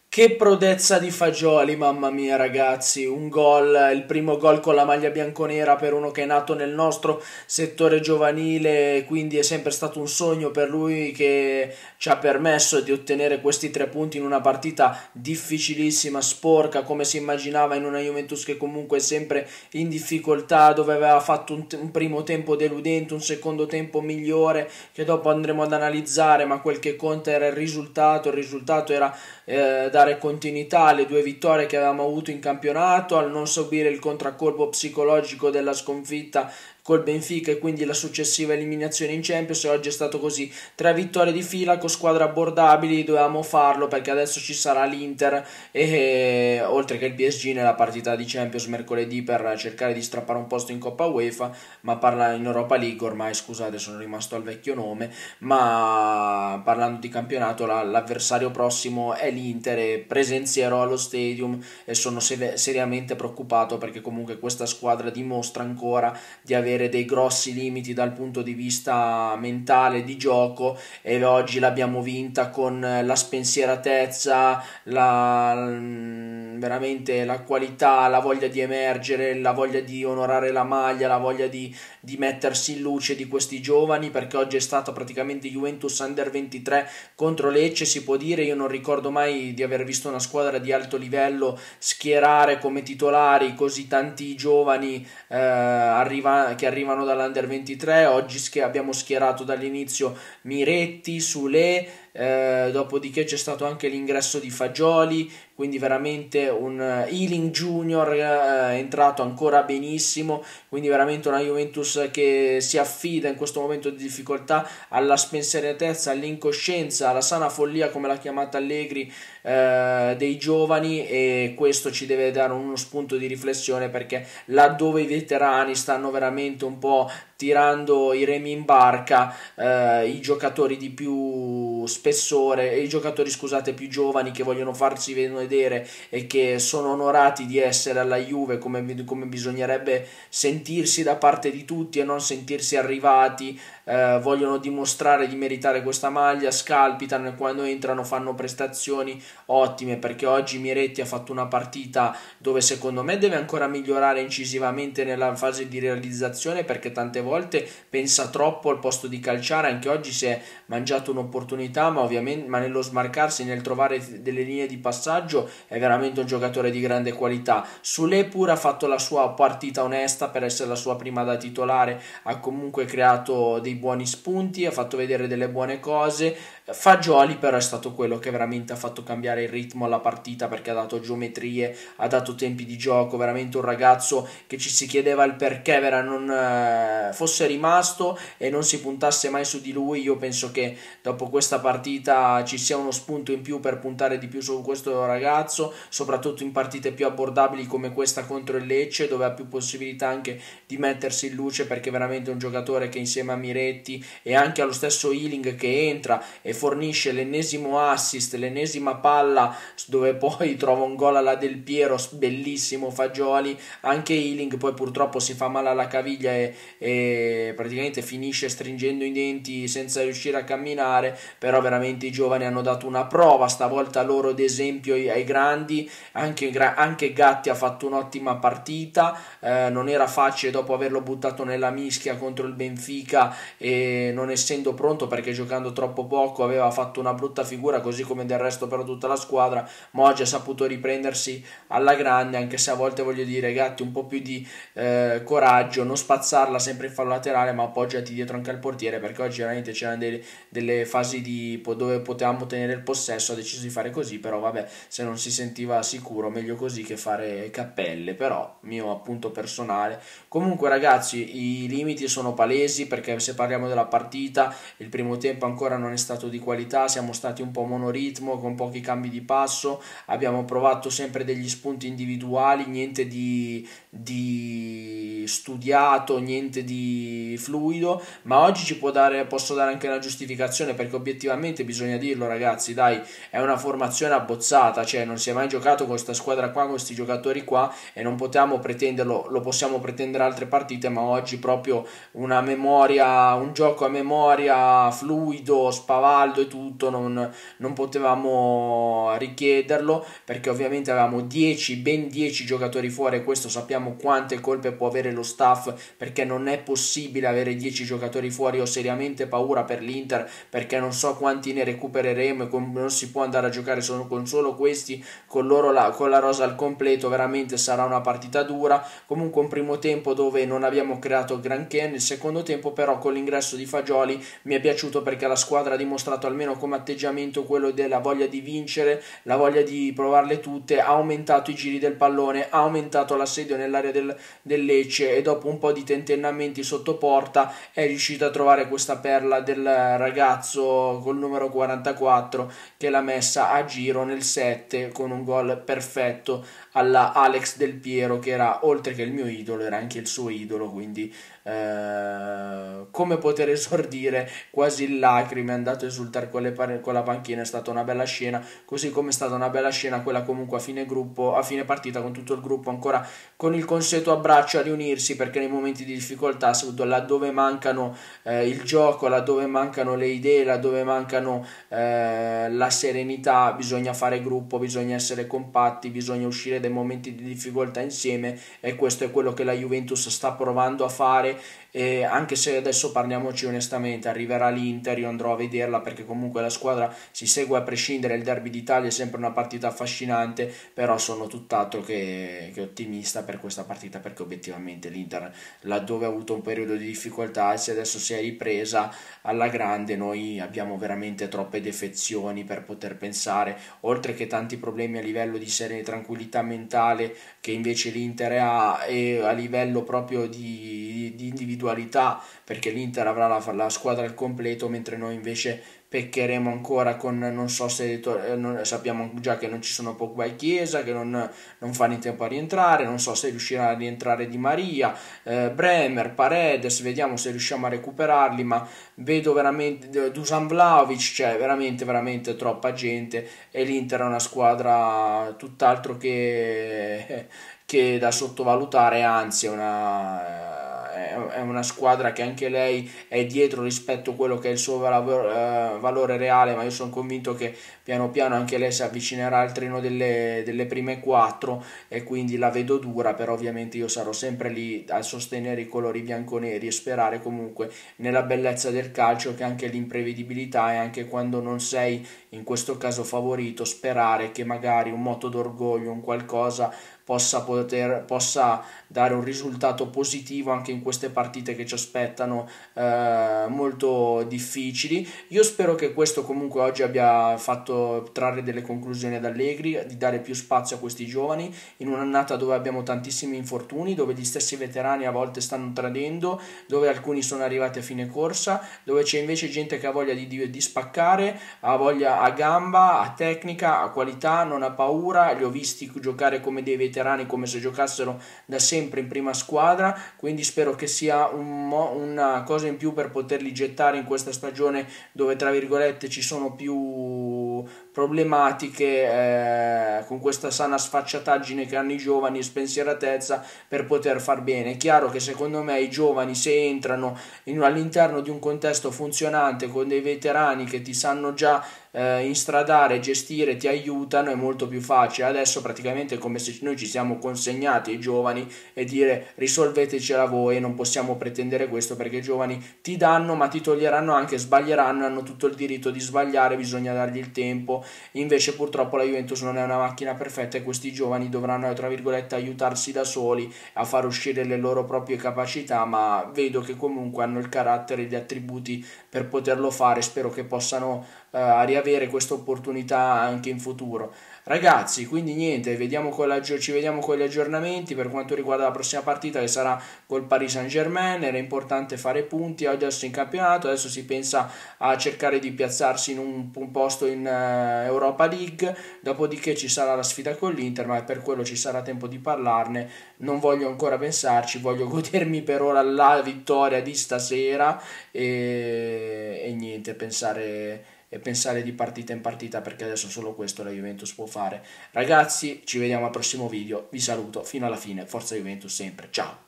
Che prodezza di Fagioli, mamma mia ragazzi, un gol, il primo gol con la maglia bianconera per uno che è nato nel nostro settore giovanile, quindi è sempre stato un sogno per lui che ci ha permesso di ottenere questi 3 punti in una partita difficilissima, sporca, come si immaginava in una Juventus che comunque è sempre in difficoltà, dove aveva fatto un primo tempo deludente, un secondo tempo migliore, che dopo andremo ad analizzare, ma quel che conta era il risultato era dare continuità alle 2 vittorie che avevamo avuto in campionato, al non subire il contraccolpo psicologico della sconfitta col Benfica e quindi la successiva eliminazione in Champions. E oggi è stato così: 3 vittorie di fila con squadre abbordabili. Dovevamo farlo perché adesso ci sarà l'Inter e oltre che il PSG nella partita di Champions mercoledì per cercare di strappare un posto in Coppa UEFA, ma parla in Europa League ormai, scusate, sono rimasto al vecchio nome. Ma parlando di campionato, l'avversario prossimo è l'Inter e presenzierò allo Stadium e sono seriamente preoccupato perché comunque questa squadra dimostra ancora di avere dei grossi limiti dal punto di vista mentale di gioco, e oggi l'abbiamo vinta con la spensieratezza, veramente la qualità, la voglia di emergere, la voglia di onorare la maglia, la voglia di mettersi in luce di questi giovani, perché oggi è stata praticamente Juventus Under 23 contro Lecce, si può dire. Io non ricordo mai di aver visto una squadra di alto livello schierare come titolari così tanti giovani che arrivano dall'Under 23. Oggi abbiamo schierato dall'inizio Miretti, Sule, dopodiché c'è stato anche l'ingresso di Fagioli, quindi veramente un Ealing Junior è entrato ancora benissimo, quindi veramente una Juventus che si affida in questo momento di difficoltà alla spensieratezza, all'incoscienza, alla sana follia, come l'ha chiamata Allegri, dei giovani, e questo ci deve dare uno spunto di riflessione, perché laddove i veterani stanno veramente un po' tirando i remi in barca, i giocatori di più spessore, i giocatori, scusate, più giovani, che vogliono farsi vedere e che sono onorati di essere alla Juve come bisognerebbe sentirsi da parte di tutti e non sentirsi arrivati, vogliono dimostrare di meritare questa maglia, scalpitano e quando entrano fanno prestazioni ottime, perché oggi Miretti ha fatto una partita dove secondo me deve ancora migliorare incisivamente nella fase di realizzazione, perché tante volte pensa troppo al posto di calciare. Anche oggi si è mangiato un'opportunità, ma ovviamente nello smarcarsi, nel trovare delle linee di passaggio, è veramente un giocatore di grande qualità. Sule pure ha fatto la sua partita onesta per essere la sua prima da titolare, ha comunque creato dei buoni spunti, ha fatto vedere delle buone cose. Fagioli però è stato quello che veramente ha fatto cambiare il ritmo alla partita, perché ha dato geometrie, ha dato tempi di gioco, veramente un ragazzo che ci si chiedeva il perché non fosse rimasto e non si puntasse mai su di lui. Io penso che dopo questa partita ci sia uno spunto in più per puntare di più su questo ragazzo, soprattutto in partite più abbordabili come questa contro il Lecce, dove ha più possibilità anche di mettersi in luce, perché veramente è un giocatore che insieme a Miretti e anche allo stesso Ealing, che entra e fornisce l'ennesimo assist, l'ennesima palla dove poi trova un gol alla Del Piero, bellissimo Fagioli. Anche Ealing poi purtroppo si fa male alla caviglia e praticamente finisce stringendo i denti senza riuscire a camminare, però veramente i giovani hanno dato una prova stavolta loro d'esempio ai grandi. Anche Gatti ha fatto un'ottima partita, non era facile dopo averlo buttato nella mischia contro il Benfica e non essendo pronto, perché giocando troppo poco aveva fatto una brutta figura, così come del resto per tutta la squadra. Ma oggi ha saputo riprendersi alla grande, anche se a volte, voglio dire, Gatti, un po' più di coraggio, non spazzarla sempre in fallo laterale, ma appoggiati dietro anche al portiere, perché oggi veramente c'erano delle fasi dove potevamo tenere il possesso. Ha deciso di fare così, però vabbè, se non si sentiva sicuro meglio così che fare cappelle, però mio appunto personale. Comunque ragazzi, i limiti sono palesi, perché se parliamo della partita, il primo tempo ancora non è stato di qualità, siamo stati un po' monoritmo con pochi cambi di passo, abbiamo provato sempre degli spunti individuali, niente di studiato, niente di fluido. Ma oggi posso dare anche una giustificazione, perché obiettivamente bisogna dirlo ragazzi, dai, è una formazione abbozzata, cioè non si è mai giocato con questa squadra qua, con questi giocatori qua, e non potevamo pretenderlo. Lo possiamo pretendere altre partite, ma oggi proprio una memoria, un gioco a memoria fluido, spavaldo, caldo e tutto, non potevamo richiederlo, perché ovviamente avevamo ben 10 giocatori fuori, e questo sappiamo quante colpe può avere lo staff, perché non è possibile avere 10 giocatori fuori. Ho seriamente paura per l'Inter, perché non so quanti ne recupereremo, e non si può andare a giocare solo con solo questi, con la rosa al completo. Veramente sarà una partita dura. Comunque un primo tempo dove non abbiamo creato granché, nel secondo tempo però con l'ingresso di Fagioli mi è piaciuto, perché la squadra ha dimostrato almeno come atteggiamento quello della voglia di vincere, la voglia di provarle tutte, ha aumentato i giri del pallone, ha aumentato l'assedio nell'area del Lecce, e dopo un po' di tentennamenti sotto porta è riuscito a trovare questa perla del ragazzo col numero 44, che l'ha messa a giro nel 7 con un gol perfetto alla Alex Del Piero, che era, oltre che il mio idolo, era anche il suo idolo. Quindi come poter esordire quasi in lacrime, è andato a esultare con la panchina. È stata una bella scena, così come è stata una bella scena quella comunque a fine gruppo, a fine partita, con tutto il gruppo ancora con il consueto abbraccio a riunirsi, perché nei momenti di difficoltà, laddove mancano il gioco, laddove mancano le idee, laddove mancano la serenità, bisogna fare gruppo, bisogna essere compatti, bisogna uscire dai momenti di difficoltà insieme, e questo è quello che la Juventus sta provando a fare. E anche se adesso, parliamoci onestamente, arriverà l'Inter, io andrò a vederla, perché comunque la squadra si segue a prescindere. Il derby d'Italia è sempre una partita affascinante, però sono tutt'altro che ottimista per questa partita, perché obiettivamente l'Inter, laddove ha avuto un periodo di difficoltà e se adesso si è ripresa alla grande, noi abbiamo veramente troppe defezioni per poter pensare, oltre che tanti problemi a livello di serenità, tranquillità mentale, che invece l'Inter ha, e a livello proprio di individualità, perché l'Inter avrà la squadra al completo, mentre noi invece peccheremo ancora con, non so se sappiamo già che non ci sono Pogba e Chiesa, che non fanno in tempo a rientrare, non so se riuscirà a rientrare Di Maria, Bremer, Paredes, vediamo se riusciamo a recuperarli, ma vedo veramente Dusan Vlahovic, cioè veramente troppa gente, e l'Inter è una squadra tutt'altro che da sottovalutare, anzi è una squadra che anche lei è dietro rispetto a quello che è il suo valore reale, ma io sono convinto che piano piano anche lei si avvicinerà al treno delle prime quattro, e quindi la vedo dura. Però ovviamente io sarò sempre lì a sostenere i colori bianconeri e sperare comunque nella bellezza del calcio, che anche l'imprevedibilità, e anche quando non sei in questo caso favorito, sperare che magari un moto d'orgoglio, un qualcosa possa dare un risultato positivo anche in queste partite che ci aspettano, molto difficili. Io spero che questo comunque oggi abbia fatto trarre delle conclusioni ad Allegri, di dare più spazio a questi giovani in un'annata dove abbiamo tantissimi infortuni, dove gli stessi veterani a volte stanno tradendo, dove alcuni sono arrivati a fine corsa, dove c'è invece gente che ha voglia di spaccare, ha voglia, a gamba, a tecnica, a qualità, non ha paura. Li ho visti giocare come dei veterani, come se giocassero da sempre in prima squadra, quindi spero che sia una cosa in più per poterli gettare in questa stagione, dove tra virgolette ci sono più problematiche, con questa sana sfacciataggine che hanno i giovani, spensieratezza, per poter far bene. È chiaro che secondo me i giovani, se entrano all'interno di un contesto funzionante, con dei veterani che ti sanno già instradare, gestire, ti aiutano, è molto più facile. Adesso praticamente è come se noi ci siamo consegnati ai giovani e dire risolvetecela voi, e non possiamo pretendere questo, perché i giovani ti danno ma ti toglieranno anche, sbaglieranno, hanno tutto il diritto di sbagliare, bisogna dargli il tempo. Invece purtroppo la Juventus non è una macchina perfetta, e questi giovani dovranno tra virgolette aiutarsi da soli a far uscire le loro proprie capacità, ma vedo che comunque hanno il carattere e gli attributi per poterlo fare. Spero che possano riavere questa opportunità anche in futuro. Ragazzi, quindi niente, ci vediamo con gli aggiornamenti per quanto riguarda la prossima partita, che sarà col Paris Saint-Germain. Era importante fare punti adesso in campionato, adesso si pensa a cercare di piazzarsi in un posto in Europa League, dopodiché ci sarà la sfida con l'Inter, ma per quello ci sarà tempo di parlarne. Non voglio ancora pensarci, voglio godermi per ora la vittoria di stasera, e niente, pensare di partita in partita, perché adesso solo questo la Juventus può fare. Ragazzi, ci vediamo al prossimo video, vi saluto fino alla fine, forza Juventus sempre, ciao!